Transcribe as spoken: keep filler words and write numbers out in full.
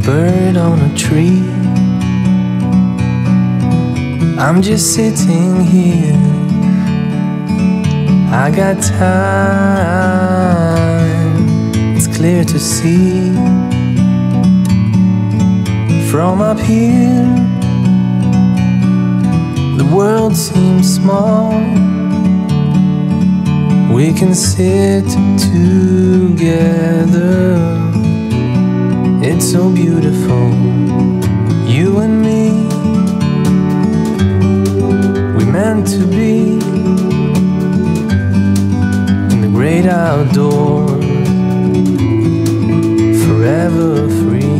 bird on a tree. I'm just sitting here, I got time, it's clear to see. From up here, the world seems small. We can sit together, it's so beautiful, you and me. We meant to be in the great outdoors, forever free.